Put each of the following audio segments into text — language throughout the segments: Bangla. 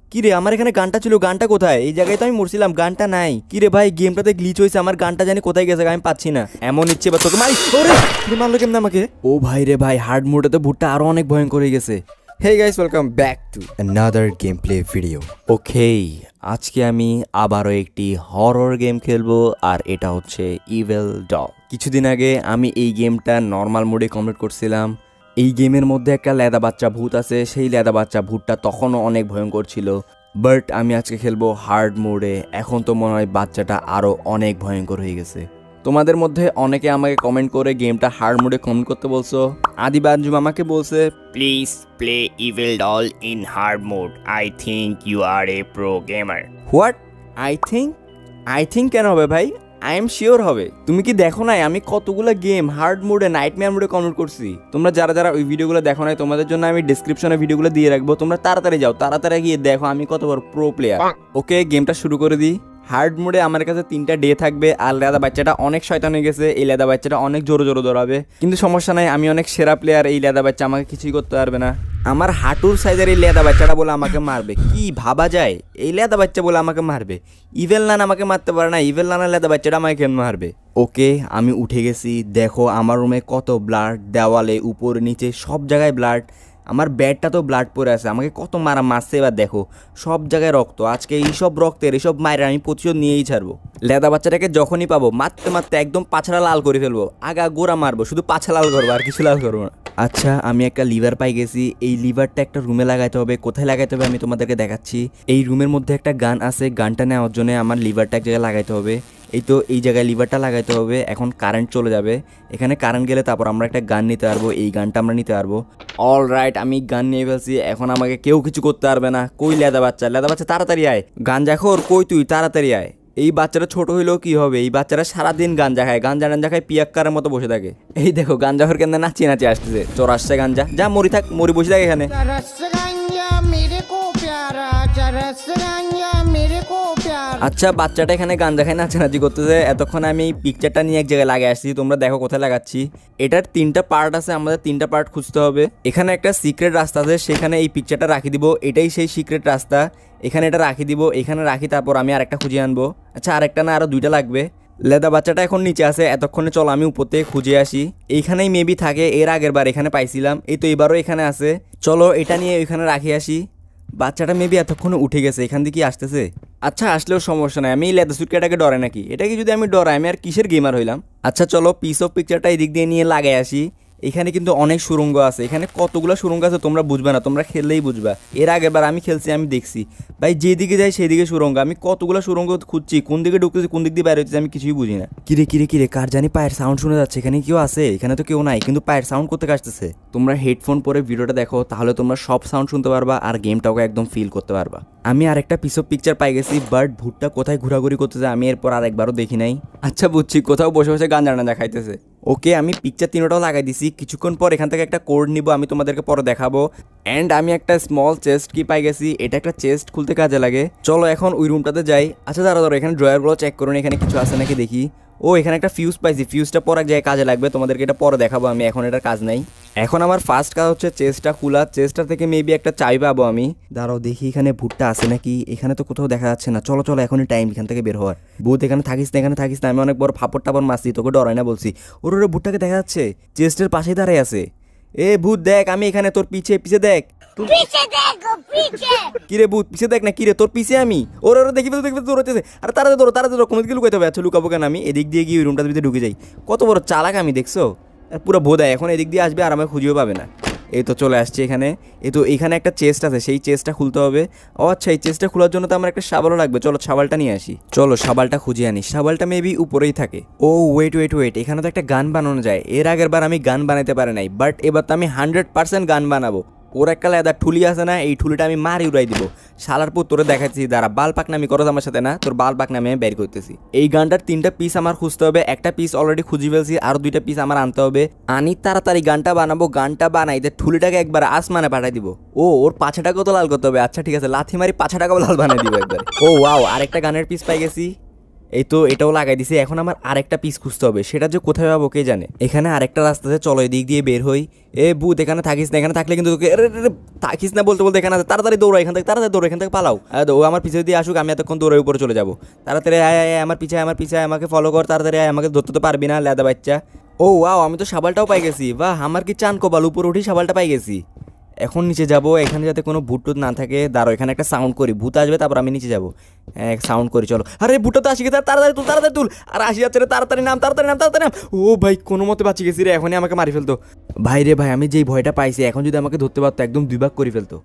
কিরে আমার এখানে গানটা ছিল, গানটা কোথায়? এই জায়গায় তো আমি মরছিলাম, গানটা নাই। কিরে ভাই গেমটাতে গ্লিচ হয়েছে, আমার গানটা জানি কোথায় গেছে, আমি পাচ্ছি না। এমন ইচ্ছে বা তোকে মারি। ওরে মারলো কেমন আমাকে? ও ভাই রে ভাই, হার্ড মোডে ভুট্টা আরো অনেক ভয়ঙ্কর হয়ে গেছে। Hey guys, welcome back to another gameplay video. ওকে, আজকে আমি আবারও একটি হরর গেম খেলবো, আর এটা হচ্ছে ইভিল ডল। কিছুদিন আগে আমি এই গেমটা নর্মাল মোডে কমপ্লিট করছিলাম। এই গেমের মধ্যে একটা লেদা বাচ্চা ভূত আছে, সেই লেদা বাচ্চা ভূতটা তখনও অনেক ভয়ঙ্কর ছিল। বাট আমি আজকে খেলবো হার্ড মোডে। এখন তো মনে হয় বাচ্চাটা আরও অনেক ভয়ঙ্কর হয়ে গেছে। তোমাদের মধ্যে অনেকে আমাকে কমেন্ট করে গেমটা হার্ড মোডে কমেন্ট করতে বলছো। আদি বাঞ্জুম আমাকে বলছে, Please play Evil Doll in hard mode. I think you are a pro gamer. What? I think কেন হবে ভাই? আই এম শিওর হবে। তুমি কি দেখো নাই আমি কতগুলো গেম হার্ড মোডে, নাইটমেয়ার মোডে কমপ্লিট করছি? তোমরা যারা ওই ভিডিওগুলো দেখো নাই, তোমাদের জন্য আমি ডিসক্রিপশনে ভিডিওগুলো দিয়ে রাখবো, তোমরা তাড়াতাড়ি যাও, তাড়াতাড়ি গিয়ে দেখো আমি কত বড় প্রো প্লেয়ার। ওকে, গেমটা শুরু করে দিই। হার্ড মোডে আমার কাছে 3টা ডে থাকবে, আর লেদা বাচ্চাটা অনেক শয়তান হয়ে গেছে। এই লেদা বাচ্চাটা অনেক জোরে দৌড়াবে, কিন্তু সমস্যা নাই, আমি অনেক সেরা প্লেয়ার। এই লেদা বাচ্চা আমাকে কিছুই করতে পারবে না। আমার হাঁটুর সাইজের এই লেদা বাচ্চাটা বলে আমাকে মারবে? কি ভাবা যায়? এই লেদা বাচ্চা বলে আমাকে মারবে? ইভেল নান আমাকে মারতে পারে না, ইভেল নানা লেদা বাচ্চাটা আমাকে কেমন মারবে? ওকে, আমি উঠে গেছি। দেখো আমার রুমে কত ব্লাড, দেওয়ালে উপরে নিচে সব জায়গায় ব্লাড। আমার ব্যাডটা তো ব্লাড পরে আছে, আমাকে কত মারা মারছে। এবার দেখো সব জায়গায় রক্ত। আজকে এইসব রক্তের এইসব মায়ের আমি প্রতিশোধ নিয়েই ছাড়বো। লেদা বাচ্চাটাকে যখনই পাবো মারতে মারতে একদম পাছাড়া লাল করে ফেলবো। আগা গোড়া মারবো, শুধু পাছা লাল করবো, আর কিছু লাল করবো না। আচ্ছা, আমি একটা লিভার পাই গেছি। এই লিভারটা একটা রুমে লাগাইতে হবে। কোথায় লাগাইতে হবে আমি তোমাদেরকে দেখাচ্ছি। এই রুমের মধ্যে একটা গান আছে, গানটা নেওয়ার জন্য আমার লিভারটা এক জায়গায় লাগাইতে হবে। এই তো এই জায়গায় লিভারটা লাগাইতে হবে। এখন কারেন্ট চলে যাবে, এখানে কারেন্ট গেলে তারপর আমরা একটা গান নিতে পারবো। এই গানটা আমরা নিতে পারবো। অল রাইট, আমি গান নিয়ে ফেলছি। এখন আমাকে কেউ কিছু করতে পারবে না। কই লেদা বাচ্চা, লেদা বাচ্চা তাড়াতাড়ি আয়। গাঞ্জা খোর কই তুই, তাড়াতাড়ি আয়। এই বাচ্চাটা ছোট হইলেও কি হবে, এই বাচ্চারা সারাদিন গাঞ্জা খায়, গাঞ্জা খায়, পিয়াক্কারের মতো বসে থাকে। এই দেখো গাঞ্জা খোর কেন নাচিয়ে নাচিয়ে আসতেছে। চোর আসছে গাঞ্জা, যা মরি থাক, মরি বসে থাকে এখানে। আচ্ছা, বাচ্চাটা এখানে গাঞ্জা খায় নাচানাচি করতেছে। এতক্ষণ আমি এই পিকচারটা নিয়ে এক জায়গায় লাগিয়ে আসছি, তোমরা দেখো কোথায় লাগাচ্ছি। এটার 3টা পার্ট আছে, আমাদের 3টা পার্ট খুঁজতে হবে। এখানে একটা সিক্রেট রাস্তা আছে, সেখানে এই পিকচারটা রাখি দিব। এটাই সেই সিক্রেট রাস্তা, এখানে এটা রাখি দিব, এখানে রাখি, তারপর আমি আরেকটা খুঁজে আনবো। আচ্ছা, আরেকটা না, আরো 2টা লাগবে। লেদা বাচ্চাটা এখন নিচে আছে, এতক্ষণে চলো আমি উপর থেকে খুঁজে আসি। এইখানেই মেবি থাকে, এর আগের বার এখানে পাইছিলাম। এই তো এবারও এখানে আছে, চলো এটা নিয়ে ওইখানে রাখি আসি। বাচ্চাটা মেবি এতক্ষণে উঠে গেছে, এখান থেকে আসতেছে। আচ্ছা, আসলেও সমস্যা নাই, আমি এই লেদা সুটকেটাকে ডরে নাকি? এটাকে যদি আমি ডরাই, আমি আর কিসের গেমার হইলাম? আচ্ছা চলো পিস অফ পিকচারটা এদিক দিয়ে নিয়ে লাগাই আসি। এখানে কিন্তু অনেক সুরঙ্গ আছে, এখানে কতগুলো সুরঙ্গ আছে তোমরা বুঝবে না, তোমরা খেললেই বুঝবা। এর আগের বার আমি খেলছি, আমি দেখছি ভাই, যেদিকে যাই সেদিকে সুরঙ্গ। আমি কতগুলো সুরঙ্গ খুঁজছি, কোন দিকে ঢুকতেছি কোন দিক দিয়ে বাইরে হচ্ছে আমি কিছুই বুঝি না। কিরে কার জানি পায়ের সাউন্ড শোনা যাচ্ছে। এখানে কেউ আছে? এখানে তো কেউ নাই, কিন্তু পায়ের সাউন্ড করতে আসতেছে। তোমরা হেডফোন পরে ভিডিওটা দেখো, তাহলে তোমরা সব সাউন্ড শুনতে পারবা আর গেমটাকে একদম ফিল করতে পারবা। আমি আরেকটা পিস অফ পিকচার পাই গেছি, বাট ভূতটা কোথায় ঘোরাঘুরি করতেছে আমি এরপর আরেকবারও দেখি নাই। আচ্ছা বুঝছি, কোথাও বসে বসে গান জানা খাইতেছে। ওকে, আমি পিকচার 3টাও লাগাই দিছি। কিছুক্ষণ পর এখান থেকে একটা কোড নিব, আমি তোমাদেরকে পরে দেখাবো। অ্যান্ড আমি একটা স্মল চেস্ট কি পাই গেছি, এটা একটা চেস্ট খুলতে কাজে লাগে। চলো এখন ওই রুমটাতে যাই। আচ্ছা দাঁড়া, এখানে ড্রয়ারগুলো চেক করুন, এখানে কিছু আছে নাকি দেখি। ও, এখানে একটা ফিউজ পাইছি, ফিউজটা পরে এক জায়গায় কাজে লাগবে, তোমাদেরকে এটা পরে দেখাবো। আমি এখন এটার কাজ নাই। এখন আমার ফার্স্ট কাজ হচ্ছে চেস্টটা খোলা। চেস্টটা থেকে মেবি একটা চাবি পাবো আমি। দাঁড়াও দেখি এখানে ভূতটা আছে নাকি। এখানে তো কোথাও দেখা যাচ্ছে না। চলো এখনই টাইম এখান থেকে বের হওয়ার। ভূত এখানে থাকিস না, আমি অনেক বড় ফাপড় টাপড় মারছি, তোকে ডরাই না বলছি। ওর ভূতটাকে দেখা যাচ্ছে, চেস্টের পাশেই দাঁড়াই আছে। এ ভূত দেখ, আমি এখানে, তোর পিছে দেখ। কিরে ভূত, পিছে দেখ না। কিরে তোর পিছে আমি। ওর দেখি তোর হচ্ছে। আর তারা ধরো কোনো দিকে লুকাইতে হবে। আচ্ছা লুকাবো কেন, আমি এদিক দিয়ে গিয়ে ওই রুমটার ভিতরে ঢুকে যাই। কত বড় চালাক আমি, দেখছো? পুরো বোধায় এখন এদিক দিয়ে আসবে আর আমাকে খুঁজেও পাবে না। এই তো চলে আসছে এখানে। এই তো এখানে একটা চেস্ট আছে, সেই চেস্টটা খুলতে হবে। ও আচ্ছা, এই চেস্টটা খোলার জন্য তো আমার একটা শাবলও লাগবে। চলো শাবলটা নিয়ে আসি। চলো শাবলটা খুঁজে আনি। শাবলটা মেবি উপরেই থাকে। ও ওয়েট, এখানে তো একটা গান বানানো যায়। এর আগের বার আমি গান বানাতে পারি নাই, বাট এবার তো আমি 100% গান বানাবো। ওর একটা লেদা ঠুলি আছে না, এই ঠুলিটা আমি মারি উড়াই দিব। শালার পুত তোরে দেখাচ্ছি, দাঁড়া। বাল পাকনামি করো আমার সাথে না, তোর বাল পাকনামি আমি বের করতেছি। এই গানটার 3টা পিস আমার খুঁজতে হবে। একটা পিস অলরেডি খুঁজে ফেলছি, আরো 2টা পিস আমার আনতে হবে। আনি তাড়াতাড়ি গানটা বানাবো। গানটা বানাইতে ঠুলিটাকে একবার আসমানে পাঠাই দিব। ও, ওর পাছাটাকেও তো লাল করতে হবে। আচ্ছা ঠিক আছে, লাথি মারি পাছাটাকেও লাল বানাই দিব একবার। ও ওয়াও, আরেকটা গানের পিস পাই গেছি। এই তো এটাও লাগাই দিছি। এখন আমার আরেকটা পিস খুঁজতে হবে, সেটা যে কোথায় পাবো কে জানে। এখানে আরেকটা রাস্তা আছে, চলো এদিক দিয়ে বের হই। এ বুথ এখানে থাকিস না, এখানে থাকলে কিন্তু তোকে থাকিস না বলতে বলতে এখানে আছে। তাড়াতাড়ি দৌড়া এখান থেকে, তাড়াতাড়ি দৌড়া এখান থেকে পালাও। ও আমার পিছিয়ে দিয়ে আসুক, আমি এতক্ষণ দৌড়ে উপরে চলে যাবো। তাড়াতাড়ি আয় আয় আয়, আমার পিছায় আমার পিছায়, আমাকে ফলো কর তাড়াতাড়ি আয়, আমাকে ধরতে তো পারবি না লেদা বাচ্চা। ও ওয়াও, আমি তো শাবালটাও পাই গেছি। বাহ, আমার কি চান কপাল, উপরে উঠি শাবালটা পাই গেছি। এখন নিচে যাব, এখানে যাতে কোনো ভূত টুত না থাকে। দাঁড়ো এখানে একটা সাউন্ড করি, ভূত আসবে তারপর আমি নিচে যাবো। সাউন্ড করি চলো। আরে ভূতটা তো আসি গেছে, তাড়াতাড়ি তুল তাড়াতাড়ি তুল। আর আসি যাচ্ছে রে, তাড়াতাড়ি নাম তাড়াতাড়ি নাম তাড়াতাড়ি নাম। ও ভাই কোনো মতে বাঁচি গেছি রে, এখনই আমাকে মারি ফেলতো। ভাই রে ভাই, আমি যেই ভয়টা পাইছি, এখন যদি আমাকে ধরতে পারতো একদম 2 ভাগ করে ফেলতো।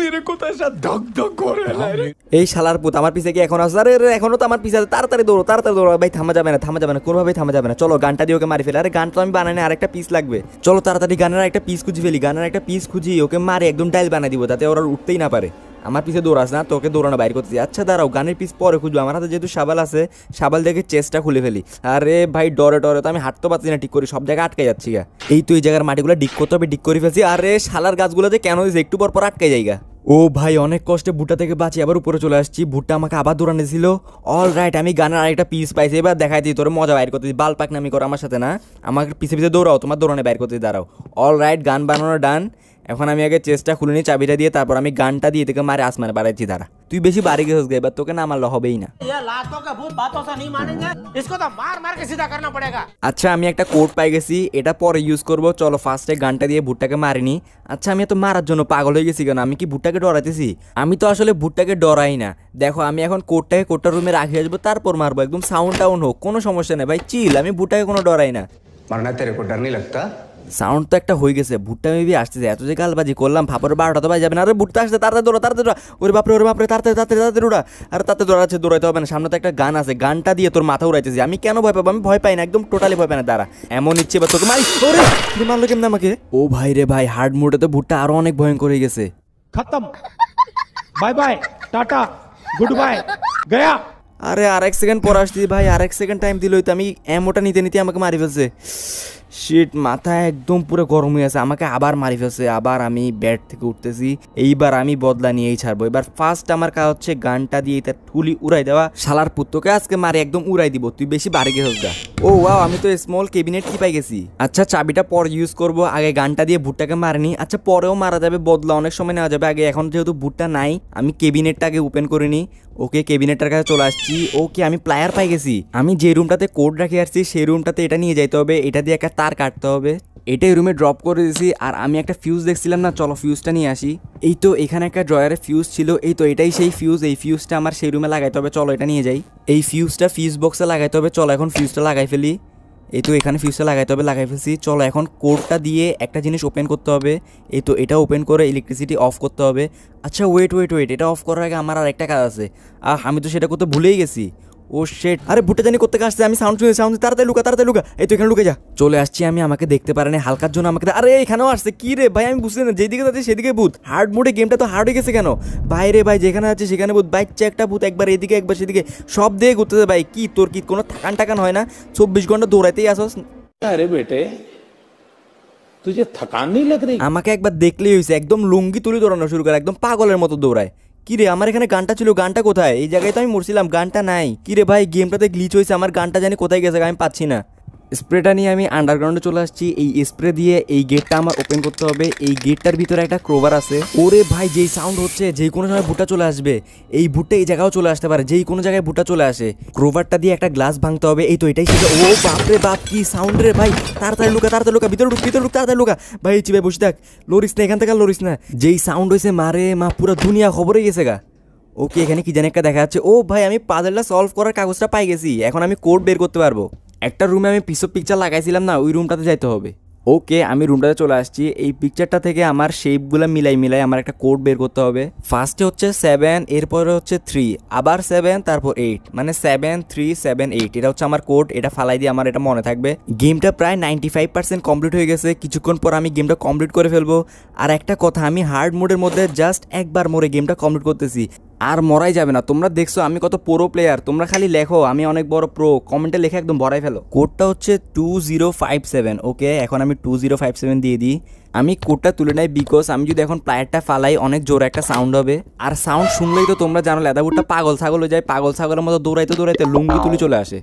এই শালার পুত আমার পিছে কি এখন আসছে? আরে এখনো তো আমার পিছে আছে, তাড়াতাড়ি দৌড়ো তাড়াতাড়ি দৌড়ো। ভাই থামা যাবে না, থামা যাবে না, কোনোভাবেই থামা যাবে না। চলো গানটা দিয়ে ওকে মারি ফেলে। আরে গান তো আমি বানাই না, আরেকটা পিস লাগবে। চলো তাড়াতাড়ি গানের একটা পিস খুঁজি ফেলি, গানের একটা পিস খুঁজি, ওকে মারে একদম ডাইল বানাই দিব, যাতে ওরা উঠতেই না পারে। আমার পিছে দৌড়াস না, তোকে দৌড়ানো বাইর করতেছি। আচ্ছা দাঁড়াও, গানের পিস পরে খুঁজবো। আমার হাতে যেহেতু শাবাল আছে, শাবাল দেখে চেস্টটা খুলে ফেলি। আরে ভাই ডরে ডরে তো আমি হাঁটতে পারছি না ঠিক করি, সব জায়গায় আটকে যাচ্ছি গা। এই তো এই জায়গার মাটিগুলো ডিক করতে হবে, ডিক করে ফেলছি। আরে শালার গাছগুলো যে কেন দিয়েছে, একটু পর পর আটকে যাইগা। ও ভাই অনেক কষ্টে ভুট্টা থেকে বাঁচি আবার উপরে চলে আসছি। ভুট্টা আমাকে আবার দৌড়ানো ছিল। অল রাইট, আমি গানের আরেকটা পিস পাইছি, এবার দেখাই দিই তোর মজা বাইর করতেছি। বাল পাক নামি করো আমার সাথে না, আমাকে পিছে পিছে দৌড়াও, তোমার দৌড়ানে বাইর করতে দাঁড়াও। অল রাইট, গান বানানো ডান। এখন আমি আগে চেষ্টা খুলে নিই চাবিটা দিয়ে, তারপর আমি গানটা দিয়ে থেকে মারে আসমানে বাড়াইছি। দাঁড়া, তুই বেশি বাড়ি গেছিস গে, এবার তোকে না মারলে হবেই না। আচ্ছা আমি একটা কোড পাই গেছি, এটা পরে ইউজ করবো। চলো ফার্স্টে গানটা দিয়ে ভুট্টাকে মারিনি। আচ্ছা আমি তো মারার জন্য পাগল হয়ে গেছি কেন? আমি কি ভুট্টাকে ডরাইতেছি? আমি তো আসলে ভুট্টাকে ডরাই না। দেখো আমি এখন কোডটার রুমে রাখি আসবো, তারপর মারবো। একদম সাউন্ড টাউন হোক, কোনো সমস্যা নেই ভাই, চিল। আমি ভুট্টাকে কোনো ডরাই না। मरना तेरे को डर नहीं लगता? সাউন্ড তো একটা হয়ে গেছে, ভুট্টা মেবি আসতেছে। এত যে গালবাজি করলাম, ফাপড়ে 12টা তো বাজে যাবে না। আরে ভুট্টা আসছে, তাড়াতাড়ি দৌড়া তাড়াতাড়ি দৌড়া। ওরে বাপরে তাড়াতাড়ি তাড়াতাড়ি তাড়াতাড়ি উড়া। আরে তাড়াতাড়ি দৌড়াচ্ছে, দৌড়াইতে হবে না, সামনে তো একটা গান আছে, গানটা দিয়ে তোর মাথা উড়াইতেছি। আমি কেন ভয় পাবো? আমি ভয় পাই না, একদম টোটালি ভয় পাই না। দাঁড়া এমন ইচ্ছে বা তোকে মারি। ওরে মারলো কেমন আমাকে? ও ভাই রে ভাই, হার্ড মোডে তো ভুট্টা আরো অনেক ভয়ঙ্কর হয়ে গেছে। खत्म bye bye tata goodbye गया। আরে আরেক সেকেন্ড পর আসছি ভাই, আরেক সেকেন্ড টাইম দিল তো আমি এমোটা নিতে নিতে আমাকে মারি ফেলছে। শিট, মাথা একদম পুরো গরম হয়ে আছে, আমাকে আবার মারি ফেলছে। আবার আমি ব্যাট থেকে উঠতেছি, এইবার আমি বদলা নিয়েই ছাড়বো। এবার ফার্স্ট আমার কাজ হচ্ছে গানটা দিয়ে তার ঠুলি উড়াই দেওয়া। শালার পুত্রকে আজকে মারে একদম উড়াই দিব, তুই বেশি বাড়ি গেছিস গা। ও ওয়াও, আমি তো স্মল ক্যাবিনেট কি পাই গেছি। আচ্ছা চাবিটা পর ইউজ করবো, আগে গানটা দিয়ে ভুট্টাকে মারিনি। আচ্ছা পরেও মারা যাবে, বদলা অনেক সময় নেওয়া যাবে। আগে এখন যেহেতু ভুট্টা নাই, আমি ক্যাবিনেটটা আগে ওপেন করে নিই। ওকে ক্যাবিনেটটার কাছে চলে আসছি। ওকে আমি প্লায়ার পাই গেছি। আমি যে রুমটাতে কোড রাখে আসছি সেই রুমটাতে এটা নিয়ে যাইতে হবে, এটা দিয়ে একটা তার কাটতে হবে। এটাই রুমে ড্রপ করে দিয়েছি। আর আমি একটা ফিউজ দেখছিলাম না, চলো ফিউজটা নিয়ে আসি। এই তো এখানে একটা ড্রয়ারে ফিউজ ছিল, এই তো এটাই সেই ফিউজ। এই ফিউজটা আমার সেই রুমে লাগাইতে হবে, চলো এটা নিয়ে যাই। এই ফিউজটা ফিউজ বক্সে লাগাইতে হবে, চলো এখন ফিউজটা লাগাই ফেলি। এই তো এখানে ফিউজটা লাগাইতে হবে, লাগাই ফেলছি। চলো এখন কোডটা দিয়ে একটা জিনিস ওপেন করতে হবে। এই তো এটা ওপেন করে ইলেকট্রিসিটি অফ করতে হবে। আচ্ছা ওয়েট, এটা অফ করার আগে আমার আর একটা কাজ আছে। আমি তো সেটা করতে ভুলেই গেছি। ও শেট, আরে ভুট্টা জানি করতে আসছে, আমি সাউন্ড শুনে তাড়াতাড়ি লুকা। এই তো এখানে লুকে যা। চলে আসছি আমি, আমাকে দেখতে পারেনি হালকার জন্য আমাকে। আরে এখানেও আসছে, কি রে ভাই আমি বুঝতে না, যেদিকে যাচ্ছে সেদিকে ভূত। হার্ড মোডে গেমটা তো হার্ড হয়ে গেছে কেন? বাইরে ভাই যেখানে আছে সেখানে ভূত, বাচ্চা একটা ভূত, একবার এদিকে একবার সেদিকে, সব দিয়ে ঘুরতেছে ভাই। কি তোর কি কোনো টাকান হয় না? 24 ঘন্টা দৌড়াইতেই আসস। अरे बेटे तुझे थकान नहीं लग रही? আমাকে একবার দেখলেই হয়েছে, একদম লুঙ্গি তুলি দৌড়ানো শুরু করে, একদম পাগলের মতো দৌড়ায়। কি রে আমার এখানে গানটা ছিল, গানটা কোথায়? এই জায়গায় তো আমি মরছিলাম, গানটা নাই। কি রে ভাই গেমটাতে গ্লিচ হয়েছে, আমার গানটা জানি কোথায় গেছে, আমি পাচ্ছি না। স্প্রেটা নিয়ে আমি আন্ডারগ্রাউন্ডে চলে আসছি। এই স্প্রে দিয়ে এই গেটটা আমার ওপেন করতে হবে। এই গেটটার ভিতরে একটা ক্রোভার আছে। ওরে ভাই যেই সাউন্ড হচ্ছে, যেই কোনো সময় ভুট্টা চলে আসবে। এই ভুট্টা এই জায়গাও চলে আসতে পারে, যেই কোনো জায়গায় ভুট্টা চলে আসে। ক্রোভারটা দিয়ে একটা গ্লাস ভাঙতে হবে। এই তো এটাই সেটা। ও বাপরে বাপ, কি সাউন্ড রে ভাই! তাড়াতাড়ি লুকা ভিতরে ঢুক তাড়াতাড়ি লুকা। ভাই চিবাই বসে থাক, লরিস না এখান থেকে, লরিস না। যেই সাউন্ড হয়েছে মারে মা, পুরো দুনিয়া খবরে গেছে গা। ওকে এখানে কি জানি একটা দেখা যাচ্ছে। ও ভাই আমি পাজলটা সলভ করার কাগজটা পাই গেছি, এখন আমি কোড বের করতে পারবো। একটা রুমে আমি পিস অফ পিকচার লাগাইছিলাম না, ওই রুমটাতে যাইতে হবে। ওকে আমি রুমটাতে চলে আসছি। এই পিকচারটা থেকে আমার শেপগুলো মিলাই আমার একটা কোড বের করতে হবে। ফার্স্টে হচ্ছে 7, এরপরে হচ্ছে 3, আবার 7, তারপর 8, মানে 7 3 7 8। এটা হচ্ছে আমার কোড, এটা ফালাই দিয়ে আমার এটা মনে থাকবে। গেমটা প্রায় 95% কমপ্লিট হয়ে গেছে, কিছুক্ষণ পর আমি গেমটা কমপ্লিট করে ফেলবো। আর একটা কথা, আমি হার্ড মোডের মধ্যে জাস্ট একবার মরে গেমটা কমপ্লিট করতেছি। আর মরাই যাবে না। তোমরা দেখছো আমি কত প্রো প্লেয়ার, তোমরা খালি লেখো আমি অনেক বড় প্রো, কমেন্টে লিখে একদম ভরাই ফেলো। কোডটা হচ্ছে 2057। ওকে, এখন আমি 2057 দিয়ে দিই। আমি কোডটা তুলে নেই বিকজ আমি যদি এখন প্লায়ারটা ফালাই অনেক জোরে একটা সাউন্ড হবে, আর সাউন্ড শুনলেই তো তোমরা জানো লেদারউডটা পাগল ছাগল হয়ে যায়, পাগল ছাগলের মতো দৌড়াইতে দৌড়াইতে লুঙ্গি তুলে চলে আসে।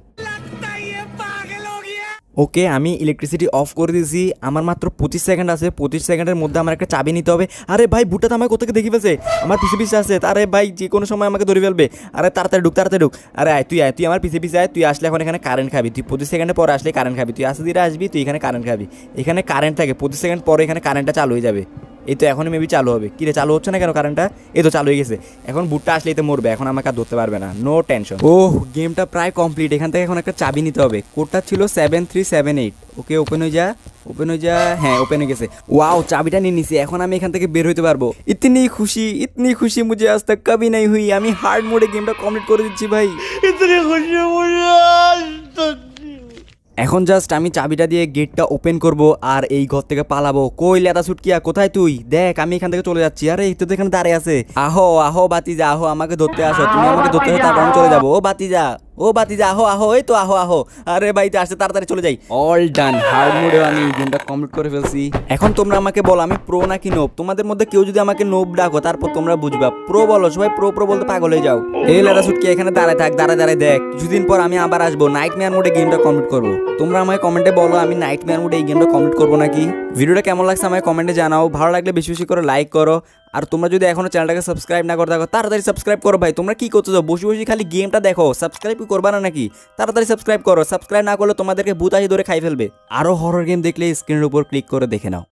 ওকে, আমি ইলেকট্রিসিটি অফ করে দিয়েছি। আমার মাত্র 25 সেকেন্ড আছে। 25 সেকেন্ডের মধ্যে আমার একটা চাবি নিতে হবে। আরে ভাই বুটটা তো আমার কোথাকে দেখি ফেলছে, আমার পিছে পিছে আছে। আরে ভাই যে কোনো সময় আমাকে ধরে ফেলবে। আরে তাড়াতাড়ি ঢুক, তাড়াতাড়ি ঢুক। আরে আয় তুই আমার পিছে পিছে আয়। তুই আসলে এখন এখানে কারেন্ট খাবি। তুই 25 সেকেন্ডের পরে আসলে কারেন্ট খাবি। তুই আস্তে ধীরে আসবি, তুই এখানে কারেন্ট খাবি। এখানে কারেন্ট থাকে 25 সেকেন্ড পরে, এখানে কারেন্টটা চালু হয়ে যাবে। এই তো এখনই মেবি চালু হবে। কিরে চালু হচ্ছে না কেন কারেন্টটা? এই তো চালু হয়ে গেছে। এখন বুটটা আসলে এতে মরবে, এখন আমাকে আর ধরতে পারবে না, নো টেনশন। ওহ, গেমটা প্রায় কমপ্লিট। এখান থেকে এখন একটা চাবি নিতে হবে। কোডটা ছিল 7378। ওকে, ওপেন হয়ে যা, ওপেন হয়ে যা। হ্যাঁ, ওপেন হয়ে গেছে। ওয়াও, চাবিটা নিয়ে নিছি। এখন আমি এখান থেকে বের হইতে পারবো। ইতনি খুশি মুঝে আজ তক কবি নাই হুই। আমি হার্ড মোডে গেমটা কমপ্লিট করে দিচ্ছি ভাই। ইতনি খুশি মুঝে আজ তক। এখন জাস্ট আমি চাবিটা দিয়ে গেটটা ওপেন করব আর এই ঘর থেকে পালাবো। কই লেদা সুটকিয়া, কোথায় তুই? দেখ আমি এখান থেকে চলে যাচ্ছি। আরে এই তো এখানে দাঁড়িয়ে আছে। আহো আহো বাতিজা, আহো আমাকে ধরতে আসো। তুমি আমাকে ধরতে আসো, তারপর আমি চলে যাবো। ও বাতিজা, ও বাতিজা, আহো আহো, এই তো আহো আহো। আরে ভাইতে আসতে তাড়াতাড়ি চলে যাই। অল ডান, হার্ড মোডে আমি গেমটা কমপ্লিট করে ফেলছি। এখন তোমরা আমাকে বলো আমি প্রো নাকি নোব? তোমাদের মধ্যে কেউ যদি আমাকে নোব ডাকো তারপর তোমরা বুঝবা। প্রো বলো, সবাই প্রো প্রো বলতে পাগল হয়ে যাও। এই লেদা সুটকি এখানে দাঁড়ায় থাক, দাঁড়ায় দেখ। কিছুদিন পর আমি আবার আসবো, নাইটমেয়ার মোডে গেমটা কমপ্লিট করবো। তোমরা আমাকে কমেন্টে বলো আমি নাইটমেয়ার মোডে এই গেমটা কমপ্লিট করবো নাকি। ভিডিওটা কেমন লাগছে আমাকে কমেন্টে জানাও। ভালো লাগলে বেশি বেশি করে লাইক করো। আর তোমরা যদি এখনো চ্যানেলটাকে সাবস্ক্রাইব না করে থাকো তাড়াতাড়ি সাবস্ক্রাইব করো ভাই। তোমরা কি করতেছো বসে বসে খালি গেমটা দেখো, সাবস্ক্রাইব কি করবা না নাকি? তাড়াতাড়ি সাবস্ক্রাইব করো। সাবস্ক্রাইব না করলে তোমাদেরকে ভূত আসি ধরে খাই ফেলবে। আরো হরর গেম দেখলে স্ক্রিনের উপর ক্লিক করে দেখে নাও।